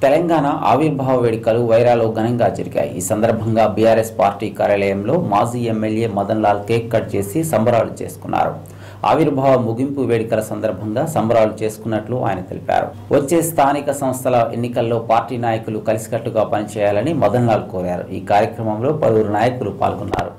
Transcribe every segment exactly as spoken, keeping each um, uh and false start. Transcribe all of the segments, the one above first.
తెలంగాణ ఆవిర్భావ వేడుకలు వైరాలో ఘనంగా జరిగాయి. ఈ సందర్భంగా బీఆర్ఎస్ పార్టీ కార్యాలయంలో మాజీ MLA Madan Lal cake cut చేసి సంబరాలు చేసుకున్నారు. ఆవిర్భావ ముగింపు వేడుకల సందర్భంగా సంబరాలు చేసుకున్నట్లు ఆయన తెలిపారు. వచ్చే స్థానిక సంస్థల ఎన్నికల్లో పార్టీ నాయకులు కలిసికట్టుగా పనిచేయాలని మదన్ లాల్ కోరారు. ఈ కార్యక్రమంలో పలువురు నాయకులు పాల్గొన్నారు.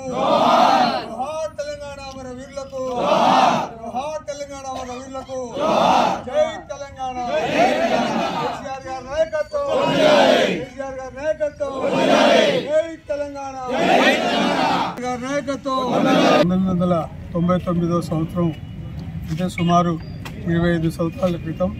పంతొమ్మిది వందల తొంభై తొమ్మిదో సంవత్సరం అంటే సుమారు ఇరవై ఐదు సంవత్సరాల క్రితం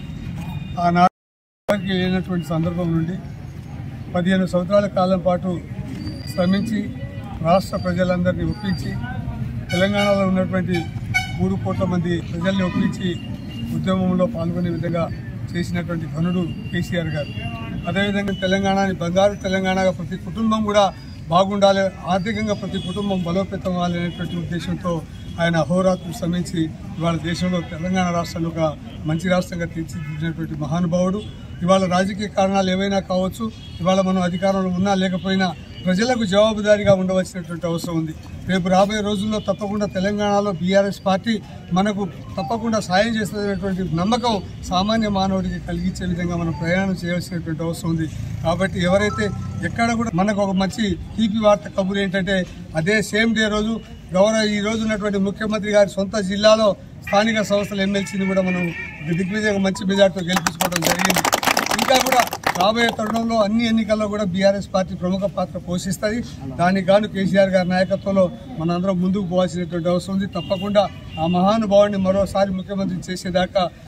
ఆనాటికి లేనటువంటి సందర్భం నుండి పదిహేను సంవత్సరాల కాలం పాటు శ్రమించి రాష్ట్ర ప్రజలందరినీ ఒప్పించి తెలంగాణలో ఉన్నటువంటి మూడు కోట్ల మంది ప్రజల్ని ఒప్పించి ఉద్యమంలో పాల్గొనే విధంగా చేసినటువంటి ఘనుడు కేసీఆర్ గారు. అదేవిధంగా తెలంగాణని బంగారు తెలంగాణగా ప్రతి కుటుంబం కూడా బాగుండాలి, ఆర్థికంగా ప్రతి కుటుంబం బలోపేతం అవ్వాలనేటువంటి ఉద్దేశంతో ఆయన అహోరాత్రులు శ్రమించి ఇవాళ దేశంలో తెలంగాణ రాష్ట్రాన్ని ఒక మంచి రాష్ట్రంగా తీర్చిదిద్దినటువంటి మహానుభావుడు. ఇవాళ రాజకీయ కారణాలు ఏవైనా కావచ్చు, ఇవాళ మనం అధికారంలో ఉన్నా లేకపోయినా ప్రజలకు జవాబుదారీగా ఉండవలసినటువంటి అవసరం ఉంది. రేపు రాబోయే రోజుల్లో తప్పకుండా తెలంగాణలో బీఆర్ఎస్ పార్టీ మనకు తప్పకుండా సాయం చేస్తున్నటువంటి నమ్మకం సామాన్య మానవుడికి కలిగించే విధంగా మనం ప్రయాణం చేయాల్సినటువంటి అవసరం ఉంది. కాబట్టి ఎవరైతే ఎక్కడ కూడా మనకు ఒక మంచి తీపి వార్త కబురు ఏంటంటే అదే సేమ్ డే రోజు గౌరవ ఈ రోజు ఉన్నటువంటి ముఖ్యమంత్రి గారి సొంత జిల్లాలో స్థానిక సంస్థల ఎమ్మెల్సీని కూడా మనం దిగ్విజయంగా మంచి మెజార్టీతో గెలిపించుకోవడం జరిగింది. ఇంకా కూడా రాబోయే తరుణంలో అన్ని ఎన్నికల్లో కూడా బీఆర్ఎస్ పార్టీ ప్రముఖ పాత్ర పోషిస్తుంది. దానికి గాను కేసీఆర్ గారి నాయకత్వంలో మనందరం ముందుకు పోవాల్సినటువంటి అవసరం ఉంది. తప్పకుండా ఆ మహానుభావుడిని మరోసారి ముఖ్యమంత్రి చేసేదాకా